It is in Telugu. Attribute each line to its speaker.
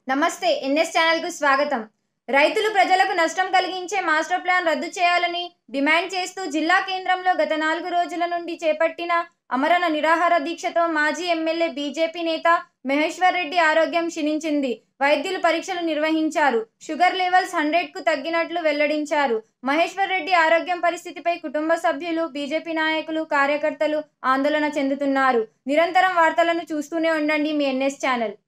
Speaker 1: నమస్తే ఎన్ఎస్ ఛానల్కు స్వాగతం. రైతులు ప్రజలకు నష్టం కలిగించే మాస్టర్ ప్లాన్ రద్దు చేయాలని డిమాండ్ చేస్తూ జిల్లా కేంద్రంలో గత 4 రోజుల నుండి చేపట్టిన ఆమరణ నిరాహార దీక్షతో మాజీ ఎమ్మెల్యే బీజేపీ నేత మహేశ్వర్ రెడ్డి ఆరోగ్యం క్షీణించింది. వైద్యులు పరీక్షలు నిర్వహించారు. షుగర్ లెవెల్స్ 100కు తగ్గినట్లు వెల్లడించారు. మహేశ్వర్ రెడ్డి ఆరోగ్యం పరిస్థితిపై కుటుంబ సభ్యులు, బీజేపీ నాయకులు, కార్యకర్తలు ఆందోళన చెందుతున్నారు. నిరంతరం వార్తలను చూస్తూనే ఉండండి మీ ఎన్ఎస్ ఛానల్.